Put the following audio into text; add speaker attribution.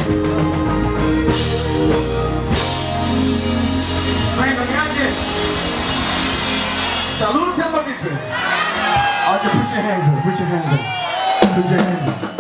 Speaker 1: Salute everybody. Okay, put your hands up. Put your hands up. Put your hands up.